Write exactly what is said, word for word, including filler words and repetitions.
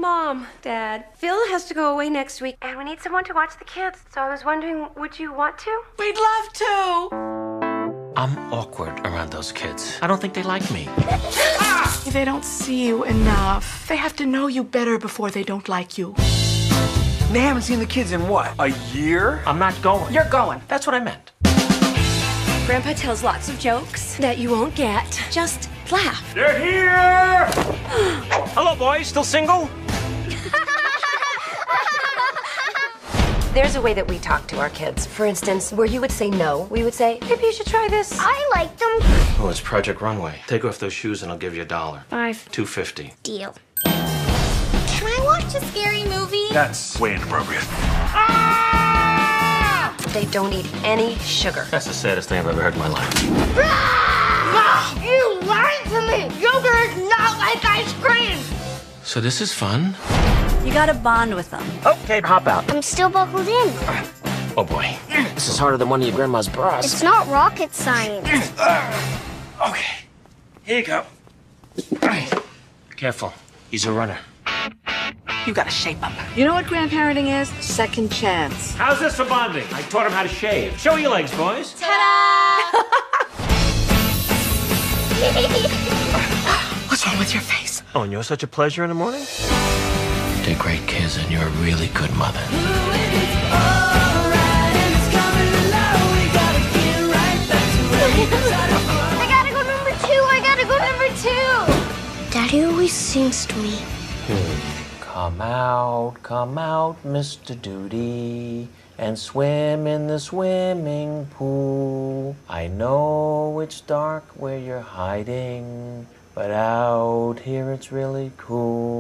Mom, Dad, Phil has to go away next week, and we need someone to watch the kids. So I was wondering, would you want to? We'd love to. I'm awkward around those kids. I don't think they like me. Ah! They don't see you enough. They have to know you better before they don't like you. They haven't seen the kids in what, a year? I'm not going. You're going. That's what I meant. Grandpa tells lots of jokes that you won't get. Just laugh. They're here! Hello, boys. Still single? There's a way that we talk to our kids. For instance, where you would say no, we would say, maybe you should try this. I like them. Oh, it's Project Runway. Take off those shoes and I'll give you a dollar. Five. Two fifty. Deal. Can I watch a scary movie? That's way inappropriate. Ah! They don't eat any sugar. That's the saddest thing I've ever heard in my life. Ah! You lied to me! Yogurt is not like ice cream! So this is fun? You gotta bond with them. Okay, hop out. I'm still buckled in. Oh, boy. This is harder than one of your grandma's bras. It's not rocket science. Okay. Here you go. Careful. He's a runner. You gotta shape up. You know what grandparenting is? Second chance. How's this for bonding? I taught him how to shave. Show your legs, boys. Ta-da! What's wrong with your face? Oh, and you're such a pleasure in the morning? They're great kids, and you're a really good mother. I gotta go number two. I gotta go number two. Daddy always sings to me. Come out, come out, Mister Duty, and swim in the swimming pool. I know it's dark where you're hiding, but out here it's really cool.